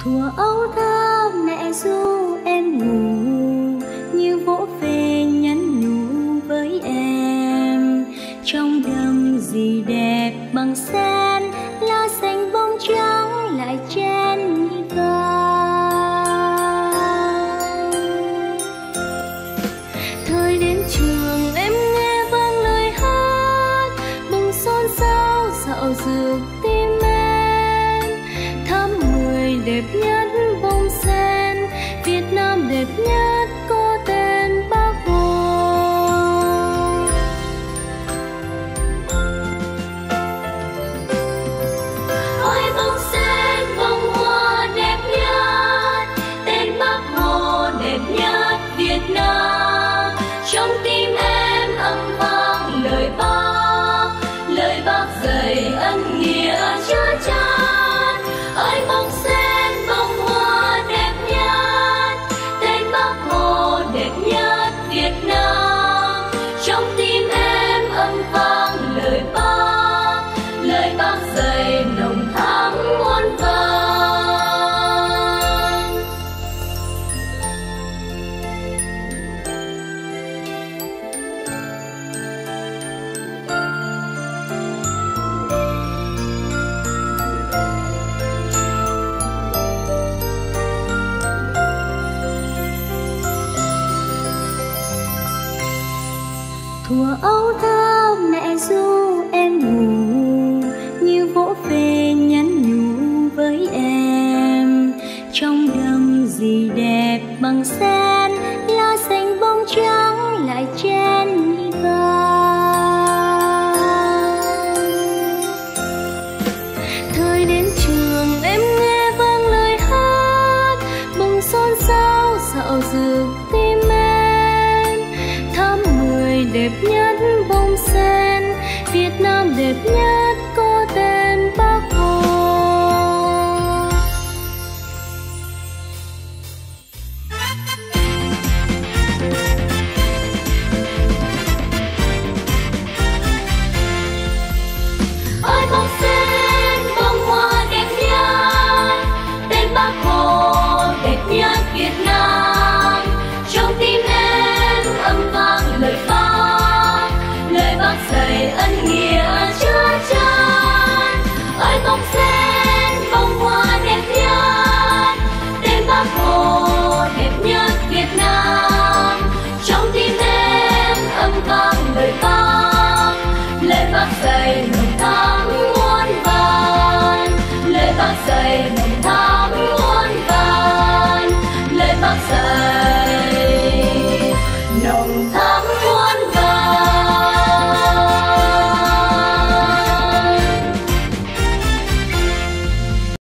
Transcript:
Thuở ấu thơ mẹ ru em ngủ, như vỗ về nhắn nhủ với em. Trong đêm gì đẹp bằng sen, lá xanh bông trắng lại chen nhĩ vang. Thời đến trường em nghe vang lời hát, bừng xôn xao dạo dược tim em. Tháng 10 đẹp nhất bông sen, Việt Nam đẹp nhất có tên Bác Hồ. Ôi bông sen bông hoa đẹp nhất, tên Bác Hồ đẹp nhất Việt Nam. Trong tim em âm vang lời Bác dạy ân nghĩa chứa chan. Ôi bông sen bông hoa đẹp nhất, tên Bác Hồ đẹp nhất Việt Nam. Trong tim em âm vang lời Bác dạy nồng thắm muôn vàn. Thuở ấu thơ mẹ ru em ngủ, như vỗ về nhắn nhủ với em. Trong đêm gì đẹp bằng sen, lá xanh bông trắng lại chen nhĩ vang. Thời đến trường em nghe vang lời hát, bừng xôn xao dạo dược tim em. Tháng 10 đẹp nhất bông sen, Việt